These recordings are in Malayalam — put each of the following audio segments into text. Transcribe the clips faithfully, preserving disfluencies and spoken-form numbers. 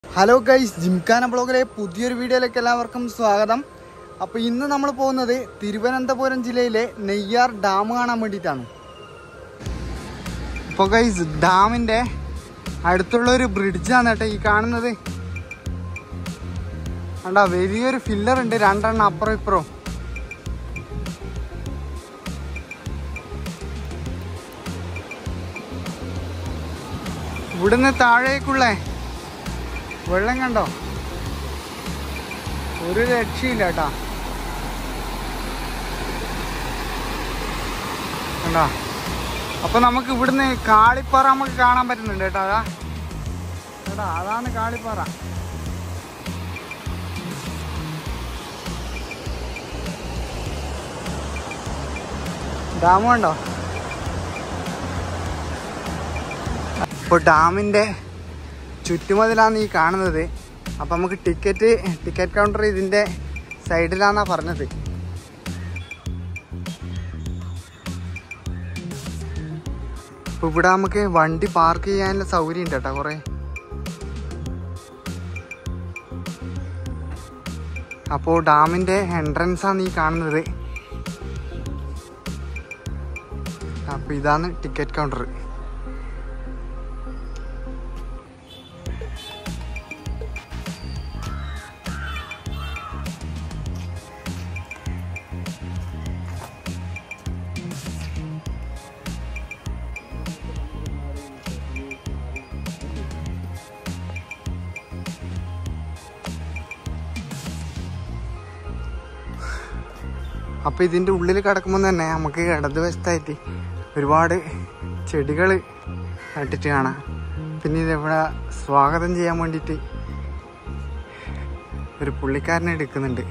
ഹലോ ഗൈസ്, ജിംഖാന ബ്ലോഗിലെ പുതിയൊരു വീഡിയോയിലേക്ക് എല്ലാവർക്കും സ്വാഗതം. അപ്പോൾ ഇന്ന് നമ്മൾ പോകുന്നത് തിരുവനന്തപുരം ജില്ലയിലെ നെയ്യാർ ഡാം കാണാൻ വേണ്ടിയിട്ടാണ്. അപ്പോൾ ഗൈസ്, ഡാമിൻ്റെ അടുത്തുള്ള ഒരു ബ്രിഡ്ജാണ് കേട്ടോ ഈ കാണുന്നത്. കണ്ടാ, വലിയൊരു ഫില്ലർ ഉണ്ട്, രണ്ടെണ്ണം അപ്പുറം ഇപ്പുറം. ഇവിടുന്ന് താഴേക്കുള്ള വെള്ളം കണ്ടോ, ഒരു രക്ഷയില്ല കേട്ടാ. കണ്ടോ, അപ്പൊ നമുക്ക് ഇവിടുന്ന് കാളിപ്പാറ നമുക്ക് കാണാൻ പറ്റുന്നുണ്ട് കേട്ടോ. അതാ കേട്ടാ, അതാണ് കാളിപ്പാറ. ഡാം കണ്ടോ. ഇപ്പോൾ ഡാമിൻ്റെ ചുറ്റുമതിലാണ് ഈ കാണുന്നത്. അപ്പം നമുക്ക് ടിക്കറ്റ് ടിക്കറ്റ് കൗണ്ടർ ഇതിൻ്റെ സൈഡിലാന്നാണ് പറഞ്ഞത്. അപ്പോൾ ഇവിടെ നമുക്ക് വണ്ടി പാർക്ക് ചെയ്യാനുള്ള സൗകര്യം ഉണ്ട് കേട്ടോ കുറേ. അപ്പോൾ ഡാമിൻ്റെ എൻട്രൻസാണ് ഈ കാണുന്നത്. അപ്പോൾ ഇതാണ് ടിക്കറ്റ് കൗണ്ടർ. അപ്പോൾ ഇതിൻ്റെ ഉള്ളിൽ കിടക്കുമ്പോൾ തന്നെ നമുക്ക് ഇടതുവശത്തായിട്ട് ഒരുപാട് ചെടികൾ നട്ടിട്ട് കാണാം. പിന്നെ ഇതിവിടെ സ്വാഗതം ചെയ്യാൻ വേണ്ടിയിട്ട് ഒരു പുള്ളിക്കാരനെ എടുക്കുന്നുണ്ട്.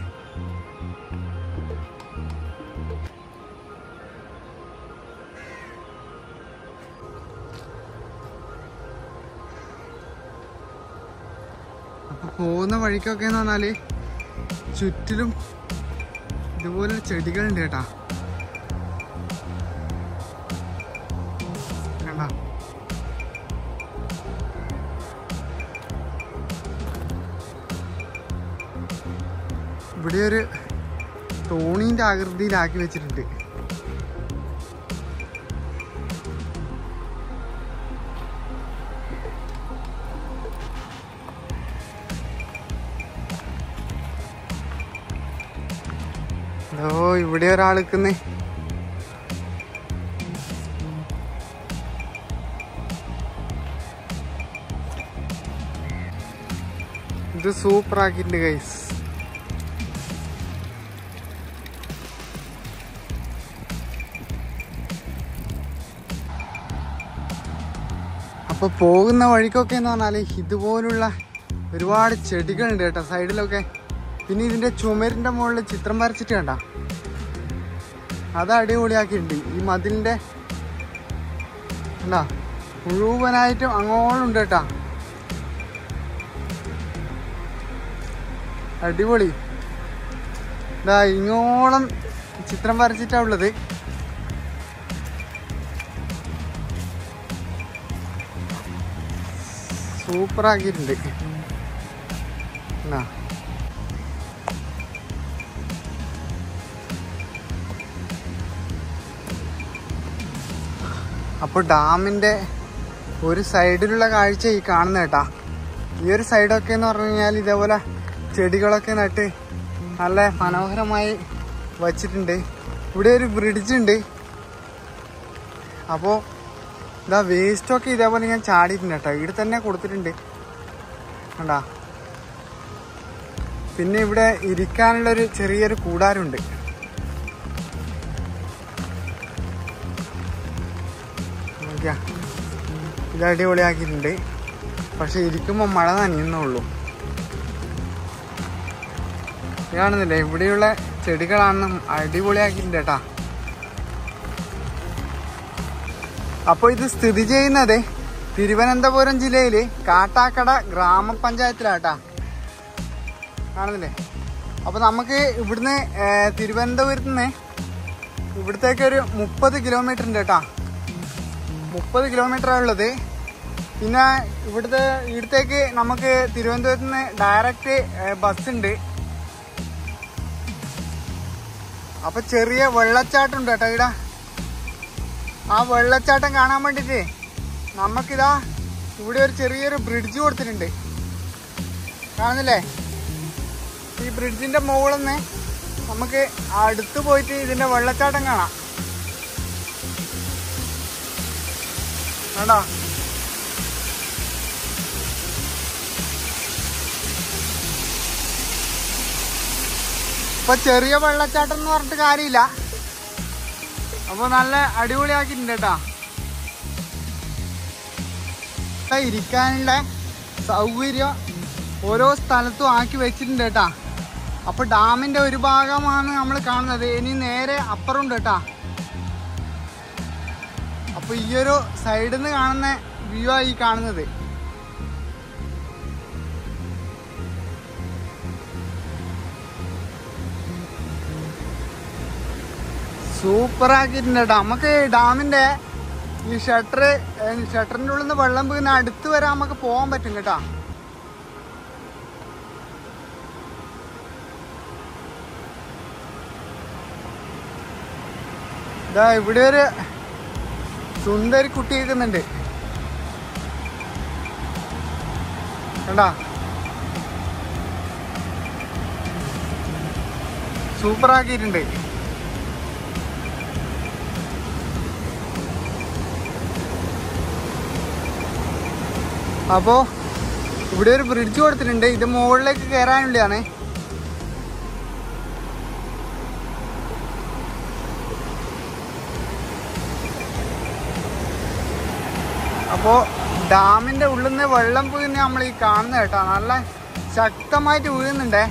അപ്പോൾ പോകുന്ന വഴിക്കൊക്കെ എന്ന് പറഞ്ഞാൽ ചുറ്റിലും ഇതുപോലെ ചെടികളുണ്ട് കേട്ടാ. കണ്ട, ഇവിടെ ഒരു തോണീൻ്റെ ആകൃതിയിലാക്കി വെച്ചിട്ടുണ്ട്. ഓ, ഇവിടെ ഒരാൾ നിൽക്കുന്നേ. ഇത് സൂപ്പർ ആക്കിയിട്ടുണ്ട് ഗൈസ്. അപ്പൊ പോകുന്ന വഴിക്കൊക്കെ എന്ന് പറഞ്ഞാല് ഇതുപോലുള്ള ഒരുപാട് ചെടികളുണ്ട് കേട്ടോ സൈഡിലൊക്കെ. പിന്നെ ഇതിന്റെ ചുമരിന്റെ മുകളിൽ ചിത്രം വരച്ചിട്ട് കണ്ട, അത് അടിപൊളിയാക്കിയിട്ടുണ്ട്. ഈ മതിലിന്റെ എന്താ മുഴുവനായിട്ടും അങ്ങോളുണ്ട് കേട്ടാ, അടിപൊളി. ഇതാ ഇങ്ങോളം ചിത്രം വരച്ചിട്ടാ ഉള്ളത്. സൂപ്പറാക്കിയിട്ടുണ്ട്. എന്നാ അപ്പോൾ ഡാമിൻ്റെ ഒരു സൈഡിലുള്ള കാഴ്ച ഈ കാണുന്ന കേട്ടാ. ഈ ഒരു സൈഡൊക്കെ എന്ന് പറഞ്ഞു കഴിഞ്ഞാൽ ഇതേപോലെ ചെടികളൊക്കെ നട്ട് നല്ല മനോഹരമായി വച്ചിട്ടുണ്ട്. ഇവിടെ ഒരു ബ്രിഡ്ജ് ഉണ്ട്. അപ്പോൾ ഇതാ വേസ്റ്റൊക്കെ ഇതേപോലെ ഞാൻ ചാടിയിട്ടുണ്ട് കേട്ടോ, ഇവിടെ തന്നെ കൊടുത്തിട്ടുണ്ട് കണ്ടാ. പിന്നെ ഇവിടെ ഇരിക്കാനുള്ളൊരു ചെറിയൊരു കൂടാരമുണ്ട്. ഇത് അടിപൊളിയാക്കിയിട്ടുണ്ട്. പക്ഷെ ഇരിക്കുമ്പോൾ മഴ നനയുന്നുള്ളൂ. കാണുന്നില്ലേ, ഇവിടെയുള്ള ചെടികളാണ് അടിപൊളിയാക്കിയിട്ടുണ്ട് കേട്ടാ. അപ്പോൾ ഇത് സ്ഥിതി ചെയ്യുന്നത് തിരുവനന്തപുരം ജില്ലയില് കാട്ടാക്കട ഗ്രാമപഞ്ചായത്തിലാട്ടാ. കാണുന്നില്ലേ. അപ്പൊ നമുക്ക് ഇവിടുന്ന് തിരുവനന്തപുരത്ത് നിന്ന് ഇവിടത്തേക്ക് ഒരു മുപ്പത് കിലോമീറ്റർ ഉണ്ട് കേട്ടാ. മുപ്പത് കിലോമീറ്ററാണ് ഉള്ളത്. പിന്നെ ഇവിടുത്തെ ഇവിടത്തേക്ക് നമുക്ക് തിരുവനന്തപുരത്ത് നിന്ന് ഡയറക്റ്റ് ബസ് ഉണ്ട്. അപ്പൊ ചെറിയ വെള്ളച്ചാട്ടം ഉണ്ട് കേട്ടോ ഇവിടെ. ആ വെള്ളച്ചാട്ടം കാണാൻ വേണ്ടിട്ട് നമുക്കിതാ ഇവിടെ ഒരു ചെറിയൊരു ബ്രിഡ്ജ് കൊടുത്തിട്ടുണ്ട്, കാണുന്നില്ലേ? ഈ ബ്രിഡ്ജിന്റെ മുകളിൽ നിന്ന് നമുക്ക് അടുത്ത് പോയിട്ട് ഇതിന്റെ വെള്ളച്ചാട്ടം കാണാം. കണ്ടോ? ഇപ്പൊ ചെറിയ വെള്ളച്ചാട്ടം എന്ന് പറഞ്ഞിട്ട് കാര്യമില്ല. അപ്പൊ നല്ല അടിപൊളിയാക്കിയിട്ടുണ്ട് കേട്ടാ. ഇരിക്കാനുള്ള സൗകര്യം ഓരോ സ്ഥലത്തും ആക്കി വെച്ചിട്ടുണ്ട് കേട്ടാ. അപ്പൊ ഡാമിന്റെ ഒരു ഭാഗമാണ് നമ്മൾ കാണുന്നത്. ഇനി നേരെ അപ്പുറമുണ്ട് കേട്ടാ. അപ്പൊ ഈ ഒരു സൈഡിൽ നിന്ന് കാണുന്ന വ്യൂ ആയി കാണുന്നത്. സൂപ്പർ ആക്കിയിട്ടുണ്ട് കേട്ടോ. നമുക്ക് ഡാമിന്റെ ഈ ഷട്ടർ ഷട്ടറിന്റെ ഉള്ളിൽ നിന്ന് വെള്ളം വീഴുന്ന അടുത്ത് വരെ നമുക്ക് പോകാൻ പറ്റും കേട്ടോ. ഇതാ ഇവിടെ ഒരു സുന്ദരി കുട്ടി നിൽക്കുന്നുണ്ട് കണ്ടാ. സൂപ്പർ ആക്കിയിട്ടുണ്ട്. അപ്പോ ഇവിടെ ഒരു ബ്രിഡ്ജ് കൊടുത്തിട്ടുണ്ട്. ഇത് മുകളിലേക്ക് കയറാനുള്ളതാണ്. അപ്പോ ഡാമിന്റെ ഉള്ളിൽ നിന്ന് വെള്ളം വീഴുന്ന നമ്മൾ ഈ കാണുന്നത് കേട്ടോ. നല്ല ശക്തമായിട്ട് വീഴുന്നുണ്ടേ.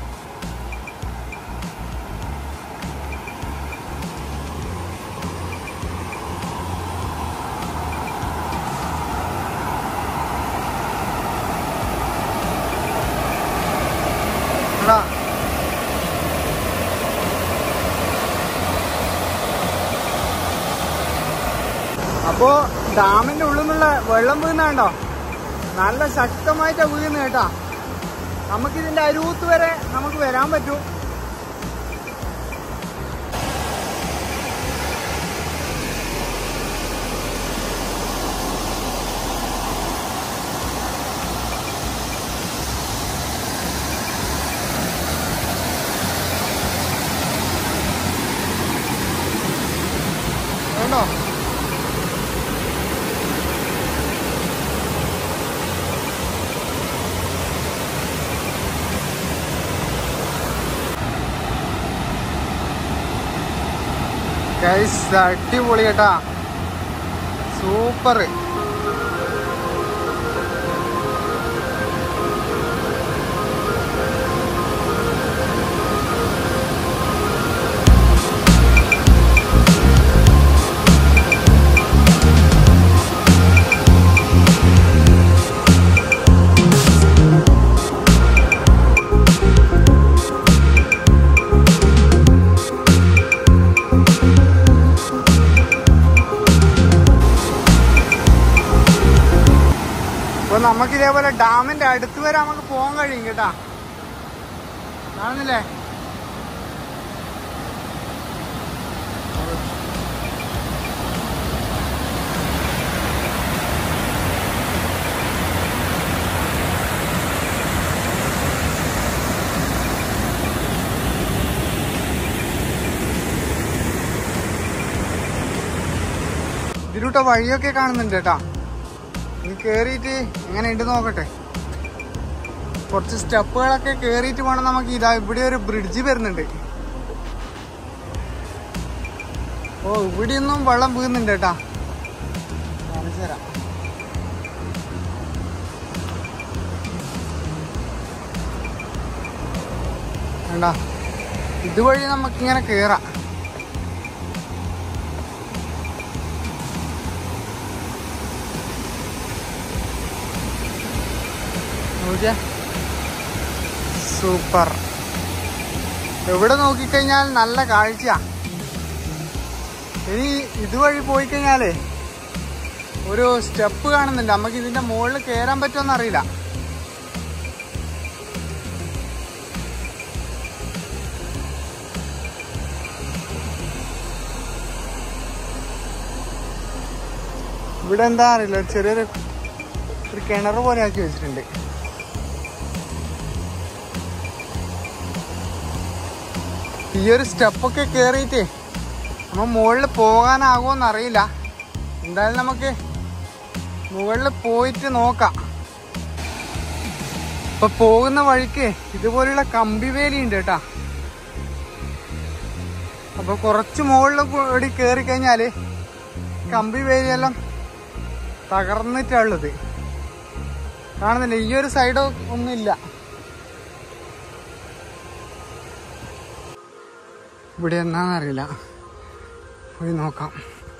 അപ്പോ ഡാമിന്റെ ഉള്ളിൽ നിന്നുള്ള വെള്ളം വീഴുന്നുണ്ടോ? നല്ല ശക്തമായിട്ടാ വീഴുന്നത് കേട്ടാ. നമുക്കിതിന്റെ അരുവത്ത് വരെ നമുക്ക് വരാൻ പറ്റും. വേണ്ടോ? ഗൈസ് അടിപൊളി കേട്ടാ. സൂപ്പർ. അപ്പൊ നമുക്ക് ഇതേപോലെ ഡാമിന്റെ അടുത്ത് വരെ നമുക്ക് പോകാൻ കഴിയും കേട്ടാ. കാണുന്നില്ലേ? ഇതിലൂടെ വഴിയൊക്കെ കാണുന്നുണ്ട് കേട്ടാ. ഇനി കേറിയിട്ട് എങ്ങനെ ഉണ്ട് നോക്കട്ടെ. കുറച്ച് സ്റ്റെപ്പുകളൊക്കെ കേറിയിട്ട് വേണം നമുക്ക്. ഇതാ ഇവിടെ ഒരു ബ്രിഡ്ജ് വരുന്നുണ്ട്. ഓ ഇവിടെയൊന്നും വെള്ളം വീഴുന്നുണ്ട് കേട്ടാ. കാണിച്ചു തരാം. വേണ്ട ഇതുവഴി നമുക്കിങ്ങനെ കേറാം. സൂപ്പർ. എവിടെ നോക്കിക്കഴിഞ്ഞാൽ നല്ല കാഴ്ച. ഇനി ഇതുവഴി പോയി കഴിഞ്ഞാലേ ഒരു സ്റ്റെപ്പ് കാണുന്നുണ്ട്. നമുക്ക് ഇതിന്റെ മുകളിൽ കയറാൻ പറ്റുമെന്ന് അറിയില്ല. ഇവിടെ എന്താ അറിയില്ല, ചെറിയൊരു ഒരു കിണർ പോലെ ആക്കി വെച്ചിട്ടുണ്ട്. ഈ ഒരു സ്റ്റെപ്പൊക്കെ കയറിയിട്ട് നമ്മൾ മുകളിൽ പോകാനാകുമോന്ന് അറിയില്ല. എന്തായാലും നമുക്ക് മുകളിൽ പോയിട്ട് നോക്കാം. ഇപ്പൊ പോകുന്ന വഴിക്ക് ഇതുപോലുള്ള കമ്പി വേലിയുണ്ട് കേട്ടാ. അപ്പൊ കുറച്ച് മുകളിൽ കൂടി കയറി കഴിഞ്ഞാല് കമ്പി വേലിയെല്ലാം തകർന്നിട്ടുള്ളത് കാണുന്നില്ല. ഈ ഒരു സൈഡ് ഒന്നുമില്ല. ഇവിടെ എന്നാന്നറിയില്ല, പോയി നോക്കാം.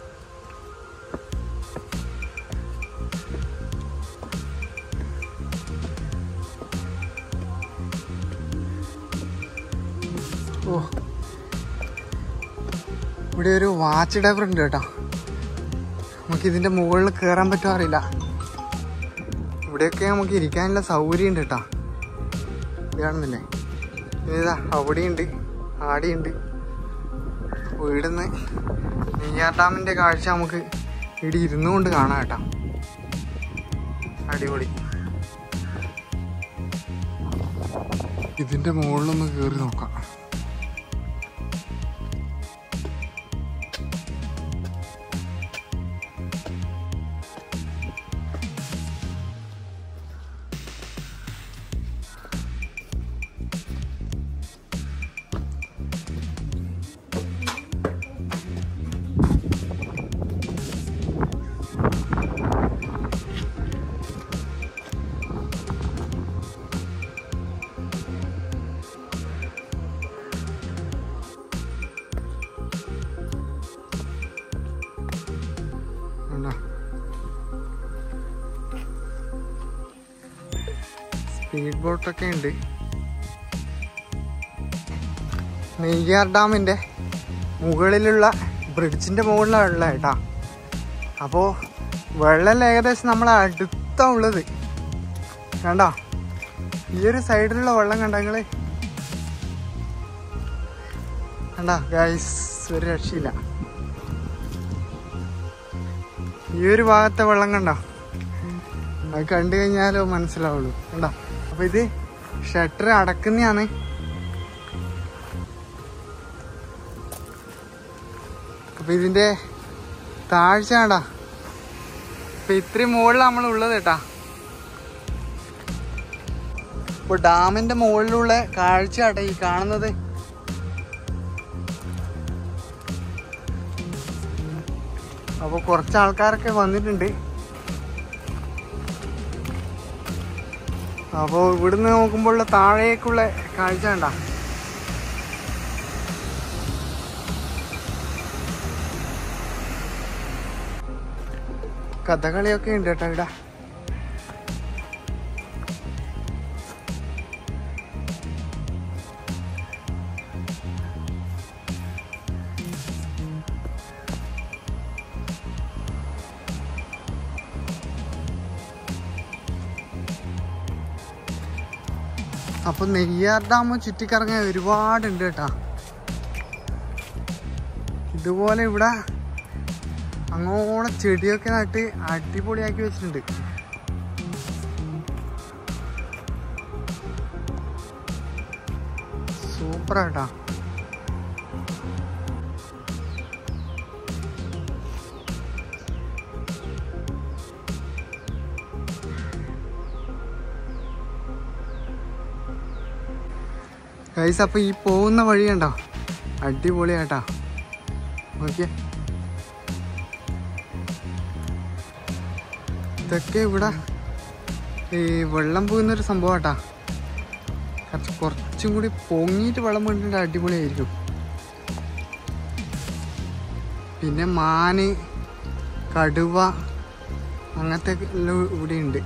ഓ, ഇവിടെ ഒരു വാച്ച് ടവർ ഉണ്ട് കേട്ടോ. നമുക്ക് ഇതിന്റെ മുകളിൽ കയറാൻ പറ്റുമോ അറിയില്ല. ഇവിടെയൊക്കെ നമുക്ക് ഇരിക്കാനുള്ള സൗകര്യം ഉണ്ട് കേട്ടോ. ഇത് കാണുന്നില്ലേ? ഇതാ അവിടെയുണ്ട്, ആടെയുണ്ട്. ഇവിടുന്ന് നെയ്യാർ ഡാമിന്റെ കാഴ്ച നമുക്ക് ഇവിടെ ഇരുന്നു കൊണ്ട് കാണാം കേട്ടോ. അടിപൊളി. ഇതിന്റെ മുകളിലൊന്ന് കയറി നോക്കാം. സ്പീഡ് ബോട്ടൊക്കെ ഉണ്ട്. നെയ്യാർ ഡാമിന്റെ മുകളിലുള്ള ബ്രിഡ്ജിന്റെ മുകളിലുള്ള കേട്ടാ. അപ്പോ വെള്ളം ഏകദേശം നമ്മളെ അടുത്താ ഉള്ളത്. കണ്ടോ? ഈ ഒരു സൈഡിലുള്ള വെള്ളം കണ്ട നിങ്ങള്? കണ്ടോ ഗൈസ്? ഒരു രക്ഷയില്ല. ഈ ഒരു ഭാഗത്തെ വെള്ളം കണ്ടോ? അത് കണ്ടു കഴിഞ്ഞാലോ മനസ്സിലാവുള്ളൂ. കണ്ടോ? അപ്പൊ ഇത് ഷട്ടർ അടക്കുന്നതാണ്. അപ്പൊ ഇതിന്റെ താഴ്ച കണ്ടാ? അപ്പൊ ഇത്രയും മുകളിൽ നമ്മൾ ഉള്ളത് കേട്ടാ. ഇപ്പൊ ഡാമിന്റെ മുകളിലുള്ള കാഴ്ച കേട്ടാ ഈ കാണുന്നത്. അപ്പൊ കുറച്ച് ആൾക്കാരൊക്കെ വന്നിട്ടുണ്ട്. അപ്പോൾ ഇവിടുന്ന് നോക്കുമ്പോൾ താഴേക്കുള്ള കാഴ്ച കണ്ട. കഥകളിയൊക്കെ ഉണ്ട് കേട്ടോ ഇവിടെ. അപ്പൊ നെയ്യാർ ഡാം ചുറ്റിക്കറങ്ങാൻ ഒരുപാടുണ്ട് കേട്ടാ. ഇതുപോലെ ഇവിടെ അങ്ങോളം ചെടിയൊക്കെ നട്ട് അടിപൊളിയാക്കി വെച്ചിട്ടുണ്ട്. സൂപ്പറാട്ടാ. ഗൈസ്, അപ്പൊ ഈ പോകുന്ന വഴി കണ്ടോ? അടിപൊളിയാട്ടാ. നോക്കിയേ, ഇതൊക്കെ ഇവിടെ ഈ വെള്ളം പോകുന്നൊരു സംഭവമാട്ടാ. കുറച്ച് കുറച്ചും കൂടി പൊങ്ങിയിട്ട് വെള്ളം വീണിട്ട് അടിപൊളിയായിരിക്കും. പിന്നെ മാന്, കടുവ അങ്ങനത്തെ എല്ലാം ഇവിടെ ഉണ്ട്.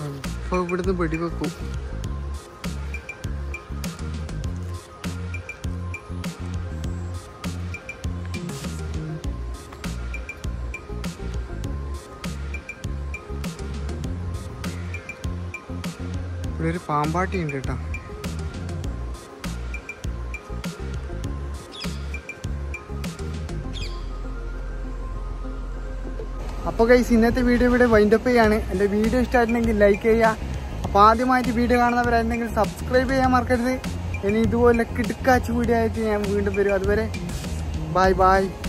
അപ്പോൾ ഇവിടുന്ന് വെടിവെക്കും. ഇവിടെ ഒരു പാമ്പാട്ടി ഉണ്ട് കേട്ടോ. അപ്പോൾ ഗൈസ് ഇന്നത്തെ വീഡിയോ ഇവിടെ വൈൻഡപ്പ് ചെയ്യാണ്. എൻ്റെ വീഡിയോ ഇഷ്ടമായിട്ടുണ്ടെങ്കിൽ ലൈക്ക് ചെയ്യുക. അപ്പോൾ ആദ്യമായിട്ട് വീഡിയോ കാണുന്നവരായിരുന്നെങ്കിൽ സബ്സ്ക്രൈബ് ചെയ്യാൻ മറക്കരുത്. ഇനി ഇതുപോലെ കിടുക്കാച്ച് വീഡിയോ ആയിട്ട് ഞാൻ വീണ്ടും വരും. അതുവരെ ബൈ ബൈ.